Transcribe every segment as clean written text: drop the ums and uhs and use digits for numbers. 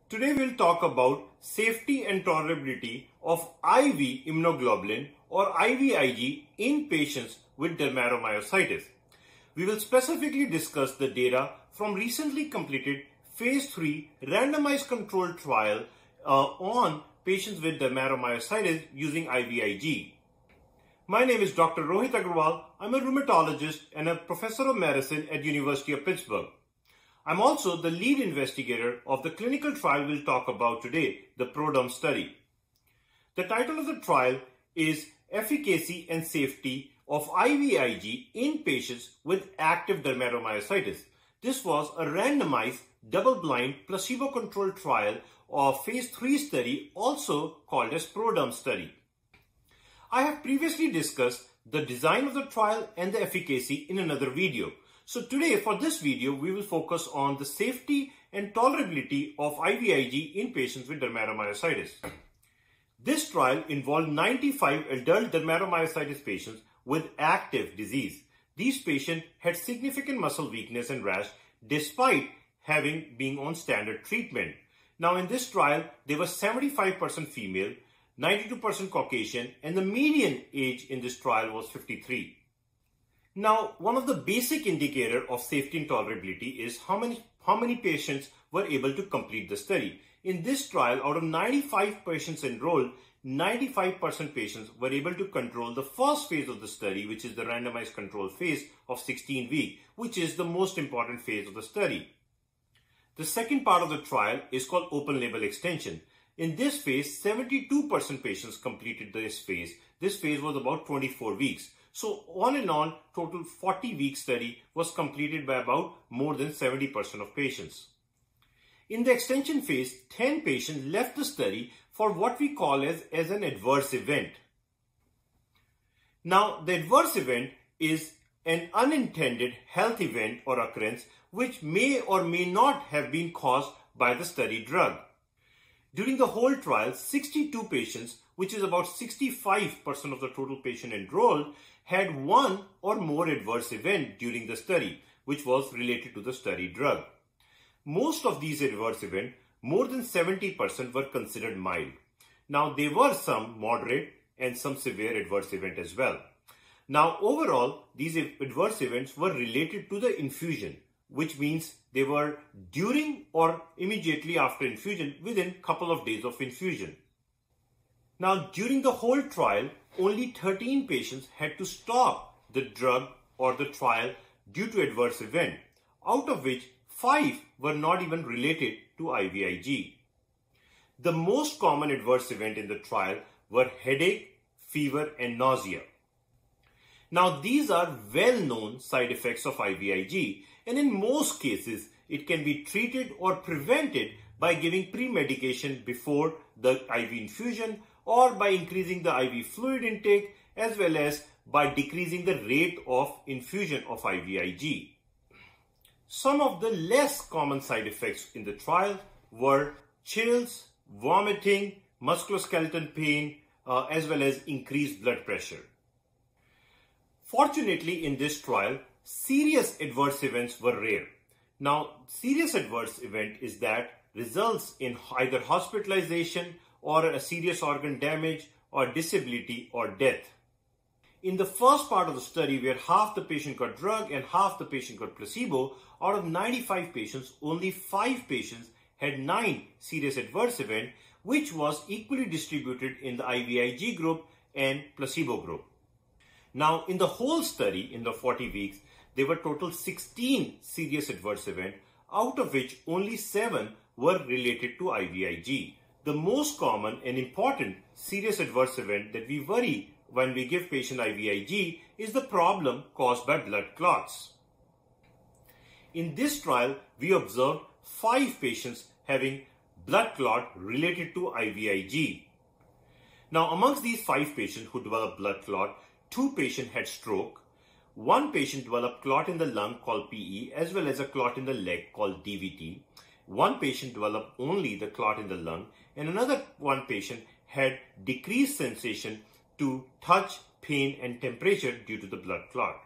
Today we'll talk about safety and tolerability of IV immunoglobulin or IVIG in patients with dermatomyositis. We will specifically discuss the data from recently completed phase 3 randomized controlled trial on patients with dermatomyositis using IVIG. My name is Dr. Rohit Agrawal. I'm a rheumatologist and a professor of medicine at University of Pittsburgh. I'm also the lead investigator of the clinical trial we'll talk about today, the PRODERM study. The title of the trial is Efficacy and Safety of IVIG in Patients with Active Dermatomyositis. This was a randomized, double-blind, placebo-controlled trial of phase 3 study, also called as PRODERM study. I have previously discussed the design of the trial and the efficacy in another video. So today, for this video, we will focus on the safety and tolerability of IVIG in patients with dermatomyositis. This trial involved 95 adult dermatomyositis patients with active disease. These patients had significant muscle weakness and rash despite being on standard treatment. Now in this trial, they were 75% female, 92% Caucasian, and the median age in this trial was 53. Now, one of the basic indicators of safety and tolerability is how many patients were able to complete the study. In this trial, out of 95 patients enrolled, 95% patients were able to control the first phase of the study, which is the randomized control phase of 16 weeks, which is the most important phase of the study. The second part of the trial is called open label extension. In this phase, 72% patients completed this phase. This phase was about 24 weeks. So on and on, total 40-week study was completed by about more than 70% of patients. In the extension phase, 10 patients left the study for what we call as an adverse event. Now, the adverse event is an unintended health event or occurrence which may or may not have been caused by the study drug. During the whole trial, 62 patients, which is about 65% of the total patient enrolled, had one or more adverse event during the study, which was related to the study drug. Most of these adverse events, more than 70%, were considered mild. Now, there were some moderate and some severe adverse events as well. Now, overall, these adverse events were related to the infusion, which means they were during or immediately after infusion, within a couple of days of infusion. Now, during the whole trial, only 13 patients had to stop the drug or the trial due to adverse event, out of which 5 were not even related to IVIG. The most common adverse event in the trial were headache, fever, and nausea. Now, these are well-known side effects of IVIG, and in most cases, it can be treated or prevented by giving pre-medication before the IV infusion or by increasing the IV fluid intake, as well as by decreasing the rate of infusion of IVIG. Some of the less common side effects in the trial were chills, vomiting, musculoskeletal pain, as well as increased blood pressure. Fortunately, in this trial, serious adverse events were rare. Now, serious adverse event is that results in either hospitalization or a serious organ damage or disability or death. In the first part of the study, where half the patient got drug and half the patient got placebo, out of 95 patients, only 5 patients had 9 serious adverse events, which was equally distributed in the IVIG group and placebo group. Now, in the whole study, in the 40 weeks, there were total 16 serious adverse events, out of which only 7 were related to IVIG. The most common and important serious adverse event that we worry when we give patient IVIG is the problem caused by blood clots. In this trial, we observed 5 patients having blood clot related to IVIG. Now, amongst these 5 patients who developed blood clot, 2 patients had stroke, 1 patient developed clot in the lung called PE, as well as a clot in the leg called DVT. 1 patient developed only the clot in the lung, and another 1 patient had decreased sensation to touch, pain, and temperature due to the blood clot.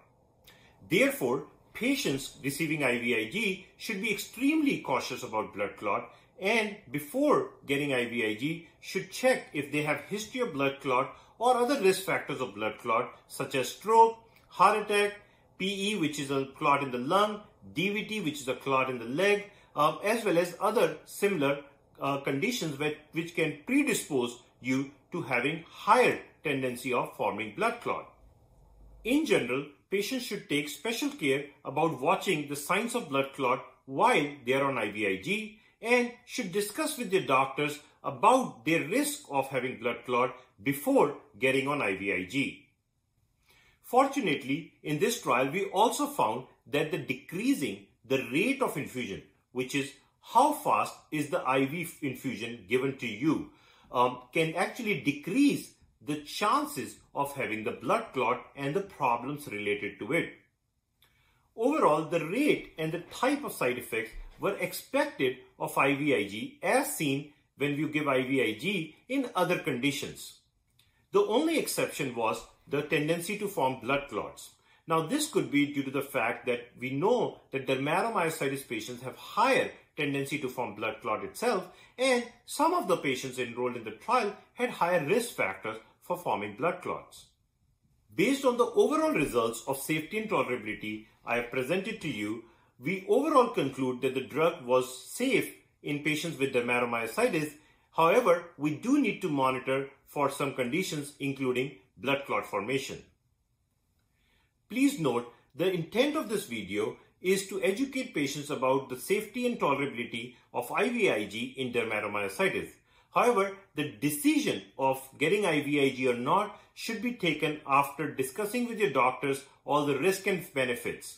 Therefore, patients receiving IVIG should be extremely cautious about blood clot and before getting IVIG should check if they have history of blood clot or other risk factors of blood clot such as stroke, heart attack, PE, which is a clot in the lung, DVT, which is a clot in the leg, as well as other similar conditions which can predispose you to having higher tendency of forming blood clot. In general, patients should take special care about watching the signs of blood clot while they are on IVIG and should discuss with their doctors about their risk of having blood clot before getting on IVIG. Fortunately, in this trial, we also found that the decreasing the rate of infusion, which is how fast is the IV infusion given to you, can actually decrease the chances of having the blood clot and the problems related to it. Overall, the rate and the type of side effects were expected of IVIG as seen when you give IVIG in other conditions. The only exception was the tendency to form blood clots. Now, this could be due to the fact that we know that dermatomyositis patients have higher tendency to form blood clot itself, and some of the patients enrolled in the trial had higher risk factors for forming blood clots. Based on the overall results of safety and tolerability I have presented to you, we overall conclude that the drug was safe in patients with dermatomyositis. However, we do need to monitor for some conditions including blood clot formation. Please note, the intent of this video is to educate patients about the safety and tolerability of IVIG in dermatomyositis. However, the decision of getting IVIG or not should be taken after discussing with your doctors all the risks and benefits.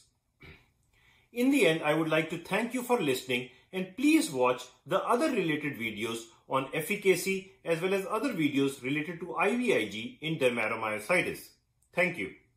In the end, I would like to thank you for listening, and please watch the other related videos on efficacy as well as other videos related to IVIG in dermatomyositis. Thank you.